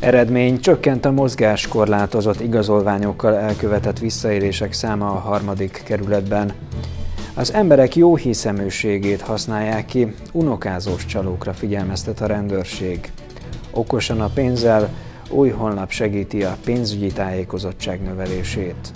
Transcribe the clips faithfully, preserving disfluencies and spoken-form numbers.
Eredmény: csökkent a mozgáskorlátozott igazolványokkal elkövetett visszaélések száma a harmadik kerületben. Az emberek jó hiszeműségét használják ki, unokázós csalókra figyelmeztet a rendőrség. Okosan a pénzzel, új honlap segíti a pénzügyi tájékozottság növelését.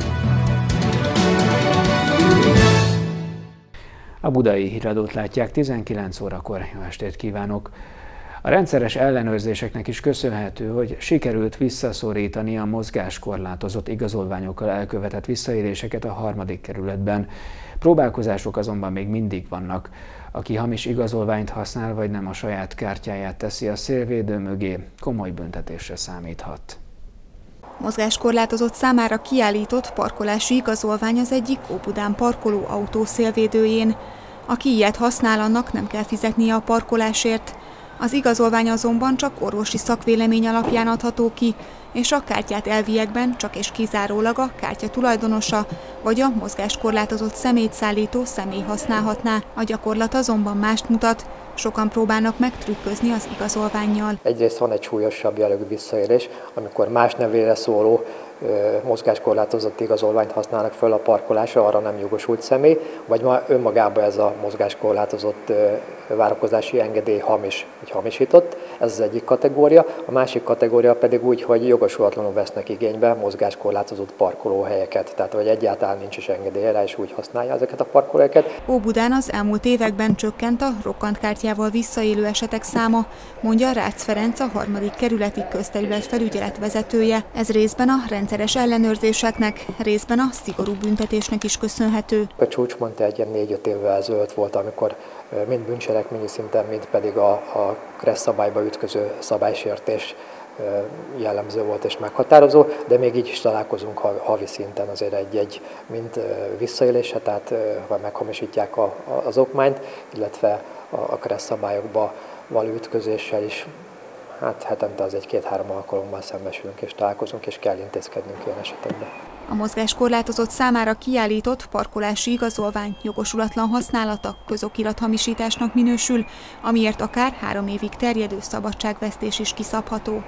A Budai Híradót látják, tizenkilenc órakor. Jó estét kívánok! A rendszeres ellenőrzéseknek is köszönhető, hogy sikerült visszaszorítani a mozgáskorlátozott igazolványokkal elkövetett visszaéléseket a harmadik kerületben. Próbálkozások azonban még mindig vannak. Aki hamis igazolványt használ, vagy nem a saját kártyáját teszi a szélvédő mögé, komoly büntetésre számíthat. Mozgáskorlátozott számára kiállított parkolási igazolvány az egyik Óbudán parkoló autó szélvédőjén. Aki ilyet használ, annak nem kell fizetnie a parkolásért. Az igazolvány azonban csak orvosi szakvélemény alapján adható ki, és a kártyát elviekben csak és kizárólag a kártya tulajdonosa vagy a mozgáskorlátozott személyt szállító személy használhatná. A gyakorlat azonban mást mutat, sokan próbálnak megtrükközni az igazolvánnyal. Egyrészt van egy súlyosabb jellegű visszaélés, amikor más nevére szóló mozgáskorlátozott igazolványt használnak föl a parkolásra, arra nem jogosult személy, vagy már önmagában ez a mozgáskorlátozott várakozási engedély hamis, vagy hamisított, ez az egyik kategória. A másik kategória pedig úgy, hogy jogosulatlanul vesznek igénybe mozgáskorlátozott parkolóhelyeket, tehát hogy egyáltalán nincs is engedélye rá, és úgy használja ezeket a parkolóhelyeket. Óbudán az elmúlt években csökkent a rokkantkártyával visszaélő esetek száma, mondja Rácz Ferenc, a harmadik kerületi közterület felügyelet vezetője. Ez részben a rendszeres ellenőrzéseknek, részben a szigorú büntetésnek is köszönhető. A csúcspont egy ilyen négy-öt évvel ezelőtt volt, amikor mind bűncselekményi szinten, mind pedig a, a kressz szabályba ütköző szabálysértés jellemző volt és meghatározó, de még így is találkozunk havi szinten azért egy-egy mind visszaélése, tehát ha meghamisítják a, az okmányt, illetve a, a kressz szabályokba való ütközéssel is. Hát hetente az egy-két-három alkalommal szembesülünk és találkozunk, és kell intézkednünk ilyen esetekben. A mozgáskorlátozott számára kiállított parkolási igazolvány jogosulatlan használata közokirathamisításnak minősül, amiért akár három évig terjedő szabadságvesztés is kiszabható.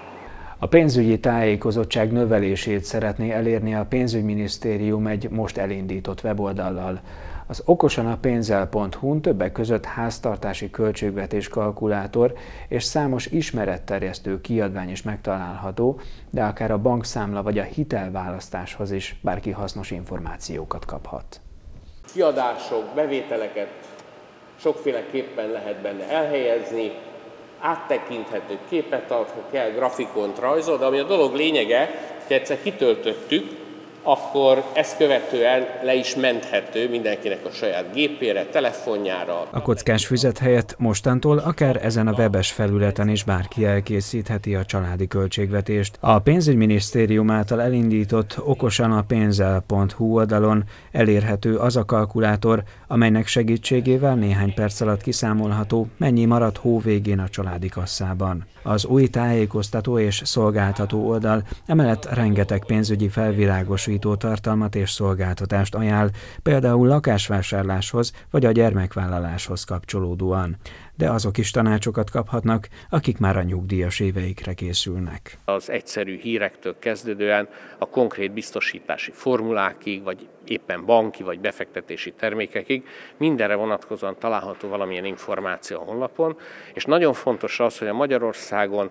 A pénzügyi tájékozottság növelését szeretné elérni a pénzügyminisztérium egy most elindított weboldallal. Az okosanapénzzel pont hu-n többek között háztartási költségvetés kalkulátor és számos ismeretterjesztő kiadvány is megtalálható, de akár a bankszámla vagy a hitelválasztáshoz is bárki hasznos információkat kaphat. Kiadások, bevételeket sokféleképpen lehet benne elhelyezni, áttekinthető képet ad, ha kell, grafikont rajzol, de ami a dolog lényege, hogy egyszer kitöltöttük, akkor ezt követően le is menthető mindenkinek a saját gépére, telefonjára. A kockás füzet helyett mostantól akár ezen a webes felületen is bárki elkészítheti a családi költségvetést. A pénzügyminisztérium által elindított okosanapénzzel pont hu oldalon elérhető az a kalkulátor, amelynek segítségével néhány perc alatt kiszámolható, mennyi maradt hó végén a családi kasszában. Az új tájékoztató és szolgáltató oldal emellett rengeteg pénzügyi felvilágosító tartalmat és szolgáltatást ajánl, például lakásvásárláshoz vagy a gyermekvállaláshoz kapcsolódóan. De azok is tanácsokat kaphatnak, akik már a nyugdíjas éveikre készülnek. Az egyszerű hírektől kezdődően a konkrét biztosítási formulákig, vagy éppen banki vagy befektetési termékekig mindenre vonatkozóan található valamilyen információ a honlapon, és nagyon fontos az, hogy a Magyarországon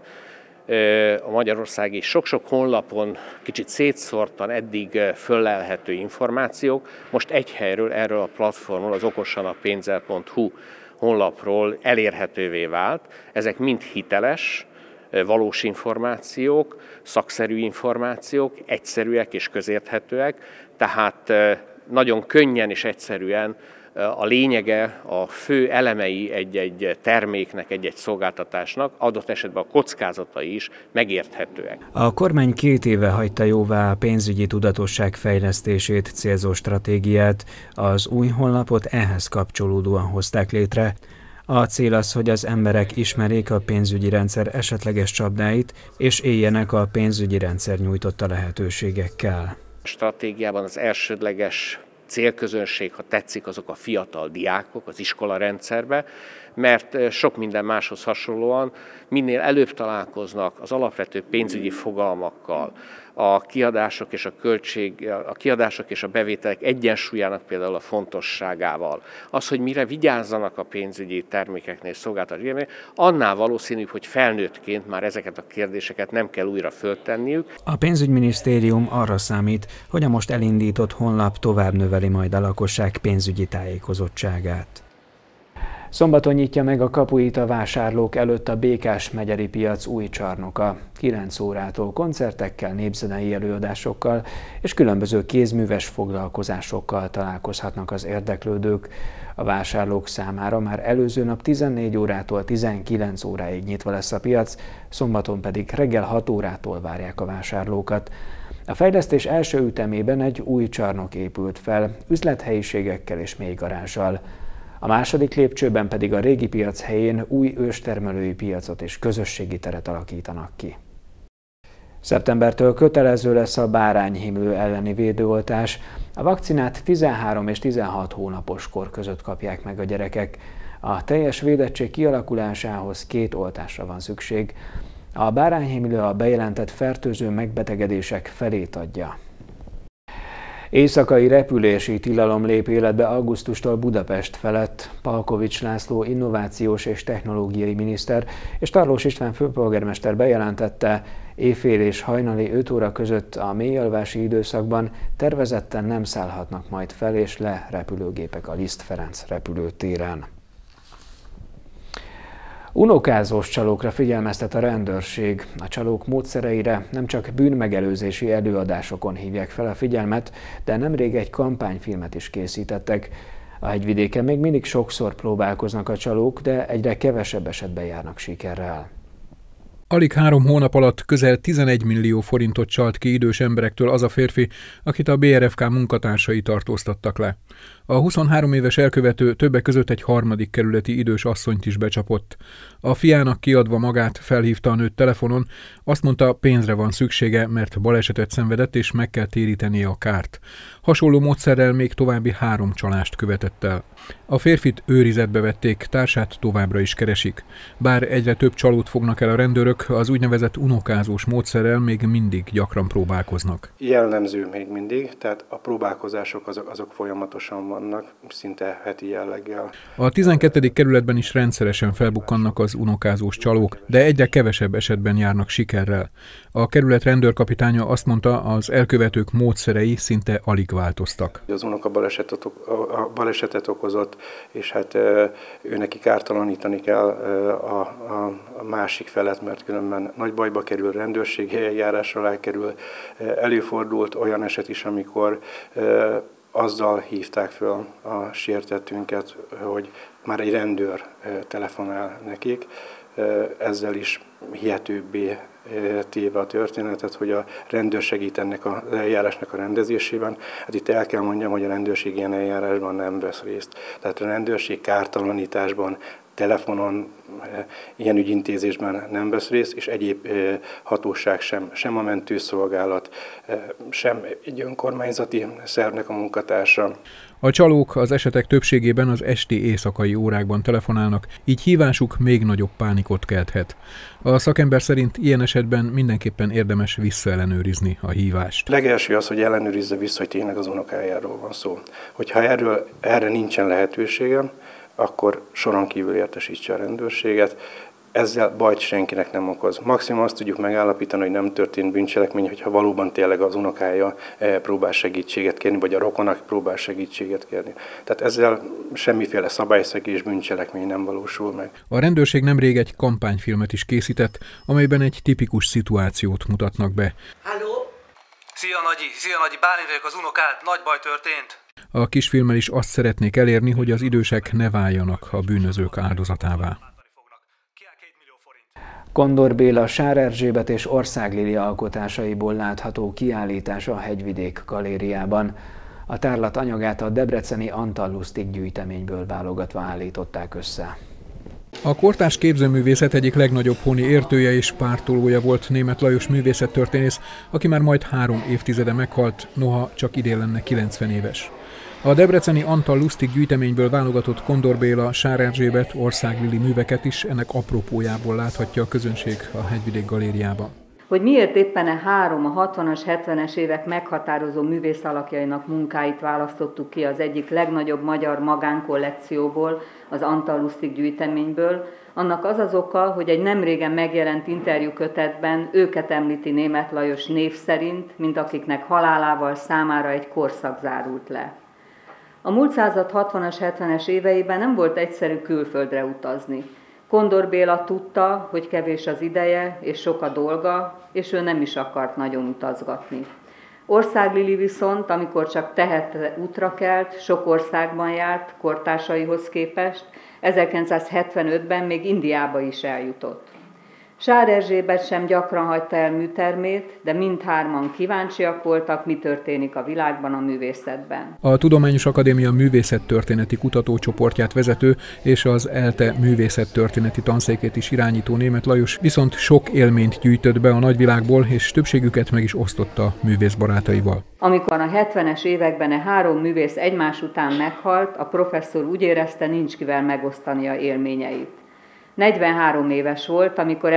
a magyarországi sok-sok honlapon kicsit szétszórtan eddig föllelhető információk most egy helyről, erről a platformról, az okosanapénzzel pont hu honlapról elérhetővé vált. Ezek mind hiteles, valós információk, szakszerű információk, egyszerűek és közérthetőek, tehát nagyon könnyen és egyszerűen a lényege, a fő elemei egy-egy terméknek, egy-egy szolgáltatásnak, adott esetben a kockázatai is megérthetőek. A kormány két éve hagyta jóvá a pénzügyi tudatosság fejlesztését célzó stratégiát, az új honlapot ehhez kapcsolódóan hozták létre. A cél az, hogy az emberek ismerjék a pénzügyi rendszer esetleges csapdáit, és éljenek a pénzügyi rendszer nyújtotta lehetőségekkel. A stratégiában az elsődleges célközönség, ha tetszik, azok a fiatal diákok az iskolarendszerbe, mert sok minden máshoz hasonlóan minél előbb találkoznak az alapvető pénzügyi fogalmakkal, a kiadások és a költség, a kiadások és a bevételek egyensúlyának például a fontosságával, az, hogy mire vigyázzanak a pénzügyi termékeknél, szolgáltatásoknél, annál valószínűbb, hogy felnőttként már ezeket a kérdéseket nem kell újra föltenniük. A pénzügyminisztérium arra számít, hogy a most elindított honlap tovább növeli majd a lakosság pénzügyi tájékozottságát. Szombaton nyitja meg a kapuit a vásárlók előtt a Békás-megyeri piac új csarnoka. kilenc órától koncertekkel, népzenei előadásokkal és különböző kézműves foglalkozásokkal találkozhatnak az érdeklődők. A vásárlók számára már előző nap tizennégy órától tizenkilenc óráig nyitva lesz a piac, szombaton pedig reggel hat órától várják a vásárlókat. A fejlesztés első ütemében egy új csarnok épült fel, üzlethelyiségekkel és mélygarázsal. A második lépcsőben pedig a régi piac helyén új őstermelői piacot és közösségi teret alakítanak ki. Szeptembertől kötelező lesz a bárányhimlő elleni védőoltás. A vakcinát tizenhárom és tizenhat hónapos kor között kapják meg a gyerekek. A teljes védettség kialakulásához két oltásra van szükség. A bárányhimlő a bejelentett fertőző megbetegedések felét adja. Éjszakai repülési tilalom lép életbe augusztustól Budapest felett. Palkovics László innovációs és technológiai miniszter és Tarlós István főpolgármester bejelentette, éjfél és hajnali öt óra között a mélyalvási időszakban tervezetten nem szállhatnak majd fel és le repülőgépek a Liszt Ferenc repülőtéren. Unokázós csalókra figyelmeztet a rendőrség. A csalók módszereire nem csak bűnmegelőzési előadásokon hívják fel a figyelmet, de nemrég egy kampányfilmet is készítettek. A Hegyvidéken még mindig sokszor próbálkoznak a csalók, de egyre kevesebb esetben járnak sikerrel. Alig három hónap alatt közel tizenegy millió forintot csalt ki idős emberektől az a férfi, akit a bé er ef ká munkatársai tartóztattak le. A huszonhárom éves elkövető többek között egy harmadik kerületi idős asszonyt is becsapott. A fiának kiadva magát felhívta a nőt telefonon, azt mondta, pénzre van szüksége, mert balesetet szenvedett és meg kell térítenie a kárt. Hasonló módszerrel még további három csalást követett el. A férfit őrizetbe vették, társát továbbra is keresik. Bár egyre több csalót fognak el a rendőrök, az úgynevezett unokázós módszerrel még mindig gyakran próbálkoznak. Jellemző még mindig, tehát a próbálkozások azok, azok folyamatosan vannak, szinte heti jelleggel. A tizenkettedik kerületben is rendszeresen felbukkannak az unokázós csalók, de egyre kevesebb esetben járnak sikerrel. A kerület rendőrkapitánya azt mondta, az elkövetők módszerei szinte alig változtak. Az unoka balesetet, a balesetet okozott, és hát ő neki kártalanítani kell a, a, a másik felet, mert különben nagy bajba kerül, rendőrségi eljárásra elkerül. Előfordult olyan eset is, amikor azzal hívták föl a sértettünket, hogy már egy rendőr telefonál nekik, ezzel is hihetőbbé téve a történetet, hogy a rendőr segít ennek az eljárásnak a rendezésében. Hát itt el kell mondjam, hogy a rendőrség ilyen eljárásban nem vesz részt. Tehát a rendőrség kártalanításban, telefonon, ilyen ügyintézésben nem vesz részt, és egyéb hatóság sem, sem a mentőszolgálat, sem egy önkormányzati szervnek a munkatársa. A csalók az esetek többségében az esti éjszakai órákban telefonálnak, így hívásuk még nagyobb pánikot kelthet. A szakember szerint ilyen esetben mindenképpen érdemes visszaellenőrizni a hívást. Legelső az, hogy ellenőrizze vissza, hogy tényleg az unokájáról van szó. Hogyha erről, erre nincsen lehetőségem, akkor soron kívül értesítse a rendőrséget. Ezzel bajt senkinek nem okoz. Maximum azt tudjuk megállapítani, hogy nem történt bűncselekmény, hogyha valóban tényleg az unokája próbál segítséget kérni, vagy a rokonak próbál segítséget kérni. Tehát ezzel semmiféle szabályszegés bűncselekmény nem valósul meg. A rendőrség nemrég egy kampányfilmet is készített, amelyben egy tipikus szituációt mutatnak be. Halló? Szia Nagyi, szia Nagyi, Bálint vagyok, az unokád, nagy baj történt. A kisfilmmel is azt szeretnék elérni, hogy az idősek ne váljanak a bűnözők áldozatává. Kondor Béla, Sár Erzsébet és Országlili alkotásaiból látható kiállítás a Hegyvidék galériában. A tárlat anyagát a debreceni Antallusztik gyűjteményből válogatva állították össze. A kortárs képzőművészet egyik legnagyobb honi értője és pártolója volt Németh Lajos művészettörténész, aki már majd három évtizede meghalt, noha csak idén lenne kilencven éves. A debreceni Antal Lustig gyűjteményből válogatott Kondor Béla, Sár Erzsébet, Országlili műveket is ennek apropójából láthatja a közönség a Hegyvidék Galériában. Hogy miért éppen a három a hatvanas, hetvenes évek meghatározó művészalakjainak munkáit választottuk ki az egyik legnagyobb magyar magánkollekcióból, az Antal Lustig gyűjteményből, annak az az oka, hogy egy nemrégen megjelent interjúkötetben őket említi Németh Lajos név szerint, mint akiknek halálával számára egy korszak zárult le. A múlt század hatvanas, hetvenes éveiben nem volt egyszerű külföldre utazni. Kondor Béla tudta, hogy kevés az ideje és sok a dolga, és ő nem is akart nagyon utazgatni. Országlili viszont, amikor csak tehette, útra kelt, sok országban járt kortársaihoz képest, ezerkilencszázhetvenötben még Indiába is eljutott. Sár Erzsébet sem gyakran hagyta el műtermét, de mindhárman kíváncsiak voltak, mi történik a világban, a művészetben. A Tudományos Akadémia művészettörténeti kutatócsoportját vezető és az ELTE művészettörténeti tanszékét is irányító Németh Lajos viszont sok élményt gyűjtött be a nagyvilágból, és többségüket meg is osztotta művészbarátaival. Amikor a hetvenes években a három művész egymás után meghalt, a professzor úgy érezte, nincs kivel megosztania élményeit. negyvenhárom éves volt, amikor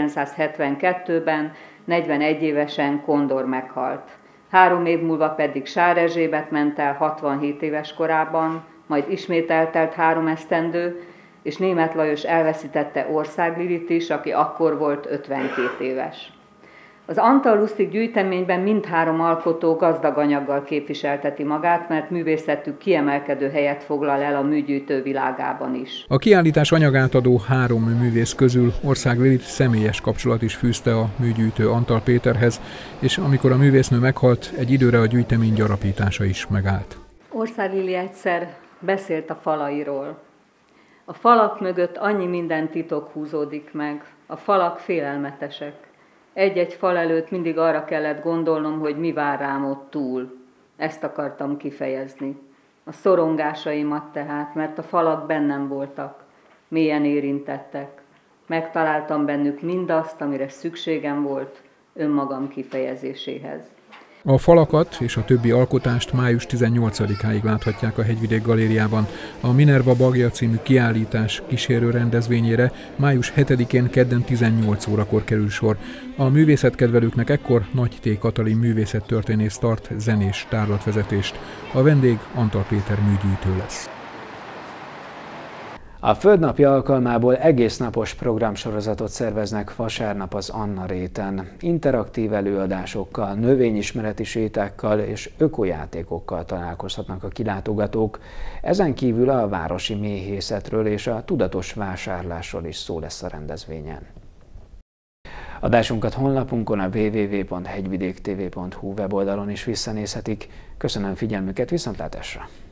ezerkilencszázhetvenkettőben negyvenegy évesen Kondor meghalt. Három év múlva pedig Sár Erzsébet ment el hatvanhét éves korában, majd ismét eltelt három esztendő, és Németh Lajos elveszítette Országlilit is, aki akkor volt ötvenkét éves. Az Antal Lustig gyűjteményben mindhárom alkotó gazdag anyaggal képviselteti magát, mert művészetük kiemelkedő helyet foglal el a műgyűjtő világában is. A kiállítás anyagát adó három művész közül Országlilit személyes kapcsolat is fűzte a műgyűjtő Antal Péterhez, és amikor a művésznő meghalt, egy időre a gyűjtemény gyarapítása is megállt. Országlili egyszer beszélt a falairól. A falak mögött annyi minden titok húzódik meg, a falak félelmetesek. Egy-egy fal előtt mindig arra kellett gondolnom, hogy mi vár rám ott túl. Ezt akartam kifejezni. A szorongásaimat tehát, mert a falak bennem voltak, mélyen érintettek. Megtaláltam bennük mindazt, amire szükségem volt önmagam kifejezéséhez. A falakat és a többi alkotást május tizennyolcadikáig láthatják a Hegyvidék Galériában. A Minerva Bagja című kiállítás kísérő rendezvényére május hetedikén kedden tizennyolc órakor kerül sor. A művészetkedvelőknek ekkor Nagy T. Katalin művészettörténész tart zenés tárlatvezetést. A vendég Antal Péter műgyűjtő lesz. A Földnapi alkalmából egésznapos programsorozatot szerveznek vasárnap az Anna réten. Interaktív előadásokkal, növényismereti sétákkal és ökojátékokkal találkozhatnak a kilátogatók. Ezen kívül a városi méhészetről és a tudatos vásárlásról is szó lesz a rendezvényen. Adásunkat honlapunkon, a double-u double-u double-u pont hegyvidéktv pont hu weboldalon is visszanézhetik. Köszönöm figyelmüket, viszontlátásra!